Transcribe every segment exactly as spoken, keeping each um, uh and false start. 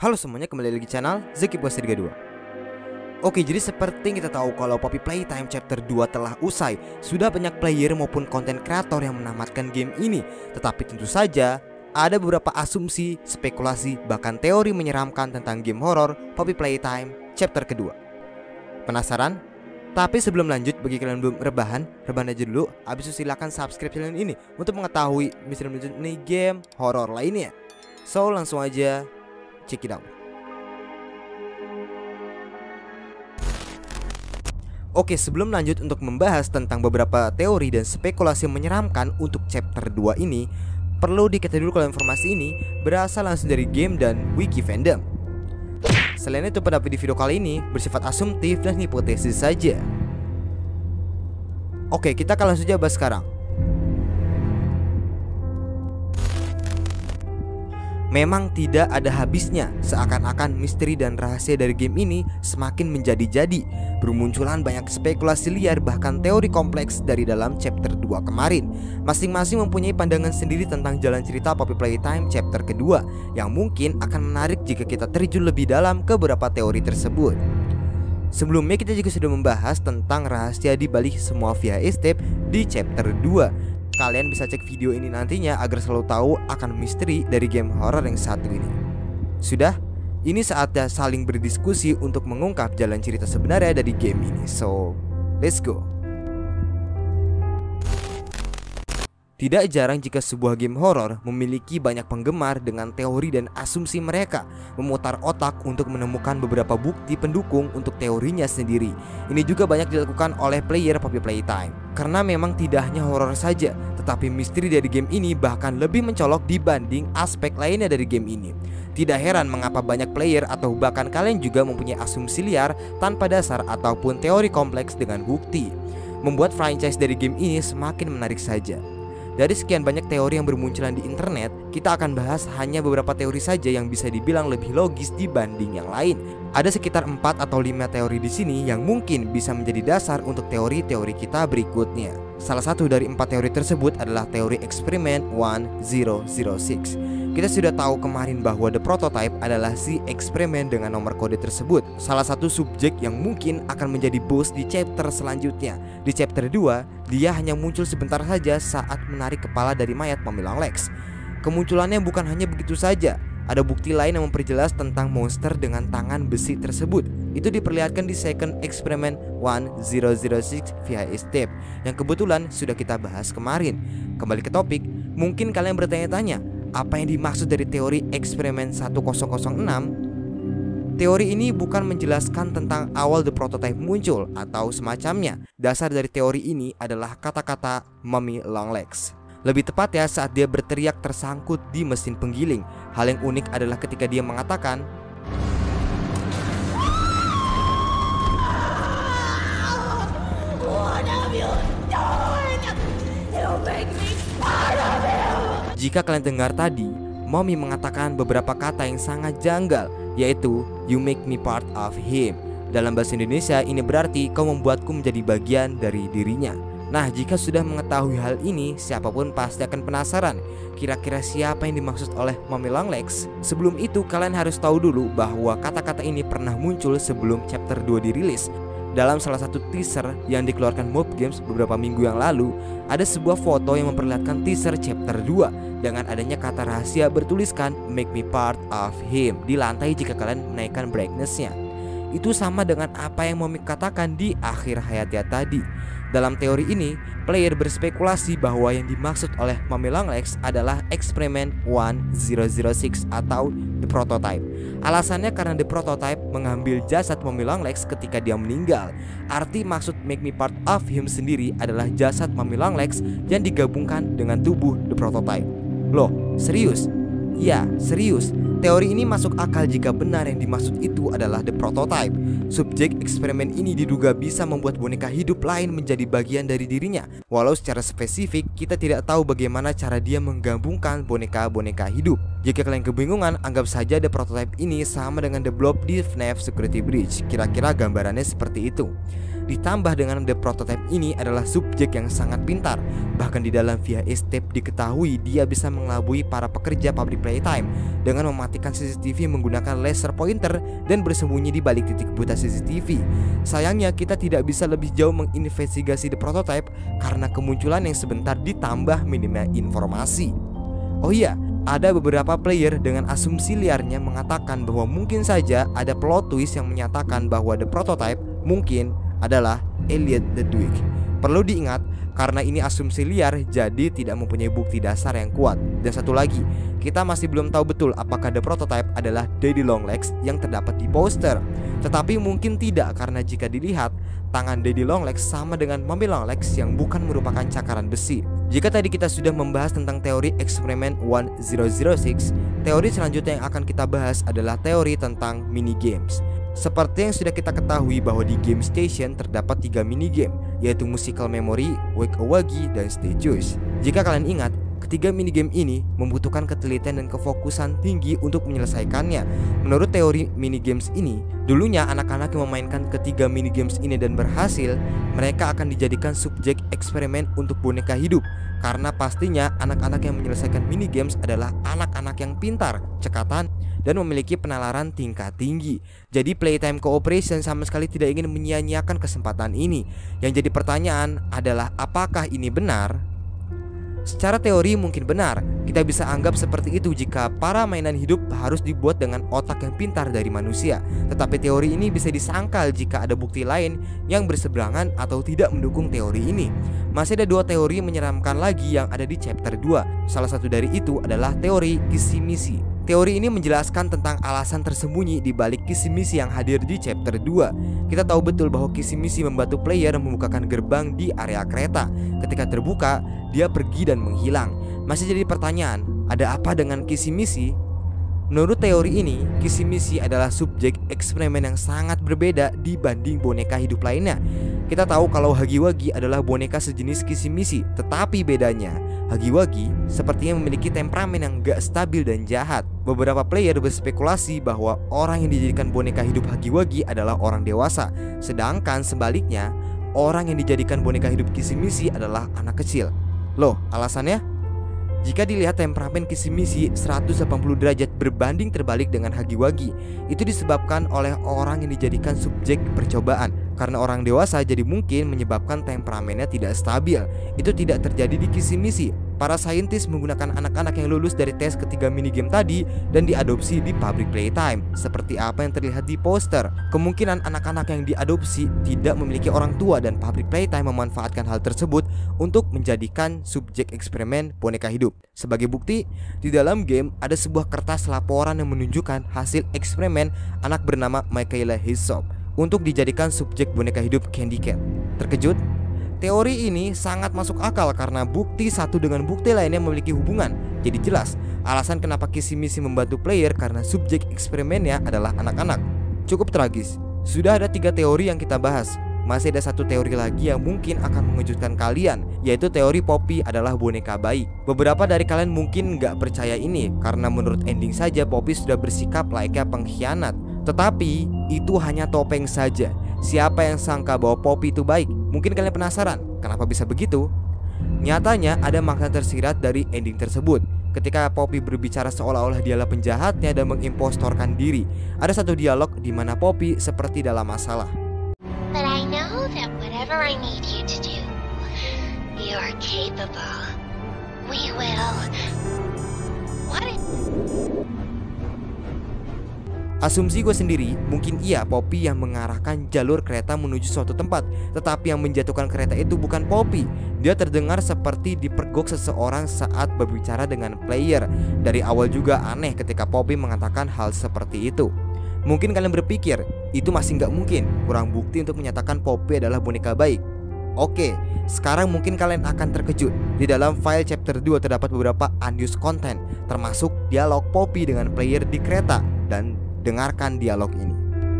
Halo semuanya, kembali lagi di channel Zeki Puasa tiga puluh dua. Oke, jadi seperti yang kita tahu kalau Poppy Playtime Chapter dua telah usai, sudah banyak player maupun konten kreator yang menamatkan game ini. Tetapi tentu saja ada beberapa asumsi, spekulasi, bahkan teori menyeramkan tentang game horor Poppy Playtime Chapter kedua. Penasaran? Tapi sebelum lanjut, bagi kalian belum rebahan, rebahan aja dulu. Habis itu silakan subscribe channel ini untuk mengetahui misteri-misteri mini game horor lainnya. So langsung aja check it out. Oke, sebelum lanjut untuk membahas tentang beberapa teori dan spekulasi menyeramkan untuk chapter dua ini, perlu diketahui dulu kalau informasi ini berasal langsung dari game dan wiki fandom. Selain itu, pada video kali ini bersifat asumtif dan hipotesis saja. Oke, kita akan langsung aja bahas sekarang. Memang tidak ada habisnya, seakan-akan misteri dan rahasia dari game ini semakin menjadi-jadi. Bermunculan banyak spekulasi liar, bahkan teori kompleks dari dalam chapter dua kemarin. Masing-masing mempunyai pandangan sendiri tentang jalan cerita Poppy Playtime chapter kedua, yang mungkin akan menarik jika kita terjun lebih dalam ke beberapa teori tersebut. Sebelumnya kita juga sudah membahas tentang rahasia di balik semua V H S tape di chapter dua. Kalian bisa cek video ini nantinya agar selalu tahu akan misteri dari game horror yang satu ini. Sudah? Ini saatnya saling berdiskusi untuk mengungkap jalan cerita sebenarnya dari game ini. So, let's go. Tidak jarang jika sebuah game horor memiliki banyak penggemar dengan teori dan asumsi mereka memutar otak untuk menemukan beberapa bukti pendukung untuk teorinya sendiri. Ini juga banyak dilakukan oleh player Poppy Playtime. Karena memang tidak hanya horor saja, tetapi misteri dari game ini bahkan lebih mencolok dibanding aspek lainnya dari game ini. Tidak heran mengapa banyak player atau bahkan kalian juga mempunyai asumsi liar tanpa dasar ataupun teori kompleks dengan bukti. Membuat franchise dari game ini semakin menarik saja. Dari sekian banyak teori yang bermunculan di internet, kita akan bahas hanya beberapa teori saja yang bisa dibilang lebih logis dibanding yang lain. Ada sekitar empat atau lima teori di sini yang mungkin bisa menjadi dasar untuk teori-teori kita berikutnya. Salah satu dari empat teori tersebut adalah teori eksperimen seribu enam. Kita sudah tahu kemarin bahwa The Prototype adalah si eksperimen dengan nomor kode tersebut, salah satu subjek yang mungkin akan menjadi bos di chapter selanjutnya. Di chapter dua, dia hanya muncul sebentar saja saat menarik kepala dari mayat Mommy Longlegs. Kemunculannya bukan hanya begitu saja, ada bukti lain yang memperjelas tentang monster dengan tangan besi tersebut. Itu diperlihatkan di second eksperimen seribu enam V H S tape yang kebetulan sudah kita bahas kemarin. Kembali ke topik, mungkin kalian bertanya-tanya, apa yang dimaksud dari teori eksperimen seribu enam? Teori ini bukan menjelaskan tentang awal The Prototype muncul atau semacamnya. Dasar dari teori ini adalah kata-kata Mommy Longlegs. Lebih tepatnya saat dia berteriak tersangkut di mesin penggiling. Hal yang unik adalah ketika dia mengatakan, "What have you done? You make me part of you." Jika kalian dengar tadi, Mommy mengatakan beberapa kata yang sangat janggal, yaitu "You make me part of him". Dalam bahasa Indonesia ini berarti kau membuatku menjadi bagian dari dirinya. Nah, jika sudah mengetahui hal ini, siapapun pasti akan penasaran kira-kira siapa yang dimaksud oleh Mommy Longlegs. Sebelum itu, kalian harus tahu dulu bahwa kata-kata ini pernah muncul sebelum chapter dua dirilis. Dalam salah satu teaser yang dikeluarkan Mob Games beberapa minggu yang lalu, ada sebuah foto yang memperlihatkan teaser chapter dua dengan adanya kata rahasia bertuliskan "Make me part of him" di lantai jika kalian menaikkan brightness-nya. Itu sama dengan apa yang Mommy katakan di akhir hayatnya tadi. Dalam teori ini, player berspekulasi bahwa yang dimaksud oleh Mommy Longlegs adalah eksperimen seribu enam atau The Prototype. Alasannya karena The Prototype mengambil jasad Mommy Longlegs ketika dia meninggal. Arti maksud "make me part of him" sendiri adalah jasad Mommy Longlegs yang digabungkan dengan tubuh The Prototype. Loh, serius? Ya, serius. Teori ini masuk akal jika benar yang dimaksud itu adalah The Prototype. Subjek eksperimen ini diduga bisa membuat boneka hidup lain menjadi bagian dari dirinya. Walau secara spesifik kita tidak tahu bagaimana cara dia menggabungkan boneka-boneka hidup. Jika kalian kebingungan, anggap saja The Prototype ini sama dengan The Blob di F NAF Security Breach. Kira-kira gambarannya seperti itu. Ditambah dengan The Prototype ini adalah subjek yang sangat pintar. Bahkan di dalam V H S tape diketahui dia bisa mengelabui para pekerja pabrik Playtime dengan mematikan C C T V menggunakan laser pointer dan bersembunyi di balik titik buta C C T V. Sayangnya kita tidak bisa lebih jauh menginvestigasi The Prototype karena kemunculan yang sebentar ditambah minimnya informasi. Oh iya, ada beberapa player dengan asumsi liarnya mengatakan bahwa mungkin saja ada plot twist yang menyatakan bahwa The Prototype mungkin adalah Elliot Ludwig. Perlu diingat, karena ini asumsi liar, jadi tidak mempunyai bukti dasar yang kuat. Dan satu lagi, kita masih belum tahu betul apakah The Prototype adalah Daddy Longlegs yang terdapat di poster. Tetapi mungkin tidak, karena jika dilihat, tangan Daddy Longlegs sama dengan Mommy Longlegs yang bukan merupakan cakaran besi. Jika tadi kita sudah membahas tentang teori eksperimen seribu enam enam, teori selanjutnya yang akan kita bahas adalah teori tentang mini games. Seperti yang sudah kita ketahui bahwa di Game Station terdapat tiga minigame, yaitu Musical Memory, Wake a Wuggy, dan Stay Juice. Jika kalian ingat, ketiga minigame ini membutuhkan ketelitian dan kefokusan tinggi untuk menyelesaikannya. Menurut teori minigames ini, dulunya anak-anak yang memainkan ketiga minigames ini dan berhasil, mereka akan dijadikan subjek eksperimen untuk boneka hidup. Karena pastinya anak-anak yang menyelesaikan minigames adalah anak-anak yang pintar, cekatan, dan memiliki penalaran tingkat tinggi. Jadi Playtime Cooperation sama sekali tidak ingin menyia-nyiakan kesempatan ini. Yang jadi pertanyaan adalah apakah ini benar? Secara teori mungkin benar. Kita bisa anggap seperti itu jika para mainan hidup harus dibuat dengan otak yang pintar dari manusia. Tetapi teori ini bisa disangkal jika ada bukti lain yang berseberangan atau tidak mendukung teori ini. Masih ada dua teori menyeramkan lagi yang ada di chapter dua. Salah satu dari itu adalah teori kisi-misi. Teori ini menjelaskan tentang alasan tersembunyi di balik kisi-misi yang hadir di chapter dua. Kita tahu betul bahwa kisi-misi membantu player membukakan gerbang di area kereta. Ketika terbuka, dia pergi dan menghilang. Masih jadi pertanyaan, ada apa dengan kisi-misi? Menurut teori ini, kisi-misi adalah subjek eksperimen yang sangat berbeda dibanding boneka hidup lainnya. Kita tahu kalau Huggy Wuggy adalah boneka sejenis kisi-misi, tetapi bedanya, Huggy Wuggy sepertinya memiliki temperamen yang gak stabil dan jahat. Beberapa player berspekulasi bahwa orang yang dijadikan boneka hidup Huggy Wuggy adalah orang dewasa, sedangkan sebaliknya, orang yang dijadikan boneka hidup kisi-misi adalah anak kecil. Loh, alasannya? Jika dilihat temperamen kisi-misi seratus delapan puluh derajat berbanding terbalik dengan Huggy Wuggy, itu disebabkan oleh orang yang dijadikan subjek percobaan. Karena orang dewasa jadi mungkin menyebabkan temperamennya tidak stabil. Itu tidak terjadi di kisi-misi. Para saintis menggunakan anak-anak yang lulus dari tes ketiga minigame tadi dan diadopsi di pabrik Playtime, seperti apa yang terlihat di poster. Kemungkinan anak-anak yang diadopsi tidak memiliki orang tua dan pabrik Playtime memanfaatkan hal tersebut untuk menjadikan subjek eksperimen boneka hidup. Sebagai bukti, di dalam game ada sebuah kertas laporan yang menunjukkan hasil eksperimen anak bernama Michaela Hyssop untuk dijadikan subjek boneka hidup Candy Cat. Terkejut? Teori ini sangat masuk akal karena bukti satu dengan bukti lainnya memiliki hubungan. Jadi jelas alasan kenapa kisi-misi membantu player karena subjek eksperimennya adalah anak-anak. Cukup tragis. Sudah ada tiga teori yang kita bahas. Masih ada satu teori lagi yang mungkin akan mengejutkan kalian, yaitu teori Poppy adalah boneka bayi. Beberapa dari kalian mungkin nggak percaya ini karena menurut ending saja Poppy sudah bersikap layaknya pengkhianat. Tetapi itu hanya topeng saja. Siapa yang sangka bahwa Poppy itu baik? Mungkin kalian penasaran, kenapa bisa begitu? Nyatanya ada makna tersirat dari ending tersebut. Ketika Poppy berbicara seolah-olah dialah penjahatnya dan mengimpostorkan diri. Ada satu dialog di mana Poppy seperti dalam masalah. But I know that whatever I need you to do, you're capable. We will. What? Asumsi gue sendiri, mungkin iya Poppy yang mengarahkan jalur kereta menuju suatu tempat. Tetapi yang menjatuhkan kereta itu bukan Poppy. Dia terdengar seperti dipergok seseorang saat berbicara dengan player. Dari awal juga aneh ketika Poppy mengatakan hal seperti itu. Mungkin kalian berpikir, itu masih nggak mungkin, kurang bukti untuk menyatakan Poppy adalah boneka baik. Oke, sekarang mungkin kalian akan terkejut. Di dalam file chapter dua terdapat beberapa unused content, termasuk dialog Poppy dengan player di kereta. Dan dengarkan dialog ini.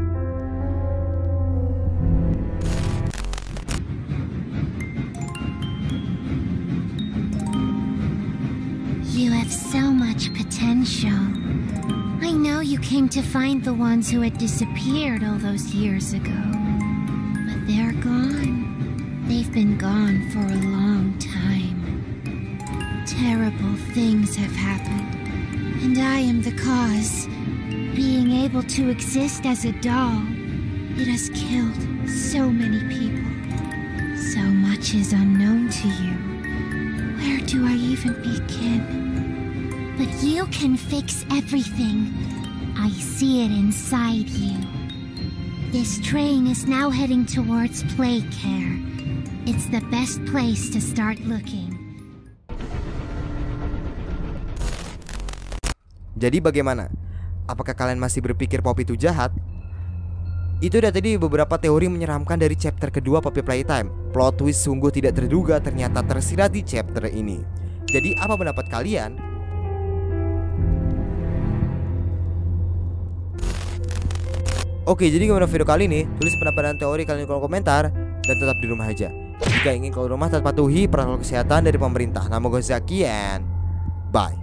You have so much potential. I know you came to find the ones who had disappeared all those years ago. But They're gone. They've been gone for a long time. Terrible things have happened, and I am the cause. Being able to exist as a doll, it has killed so many people. So much is unknown to you. Where do I even begin? But you can fix everything. I see it inside you. This train is now heading towards Playcare. It's the best place to start looking. Jadi bagaimana? Apakah kalian masih berpikir Poppy itu jahat? Itu udah tadi beberapa teori menyeramkan dari chapter kedua Poppy Playtime. Plot twist sungguh tidak terduga ternyata tersirat di chapter ini. Jadi apa pendapat kalian? Oke, jadi gimana video kali ini? Tulis pendapat dan teori kalian di kolom komentar. Dan tetap di rumah aja. Jika ingin keluar rumah, tetap patuhi protokol kesehatan dari pemerintah. Nama gue Zaki and bye.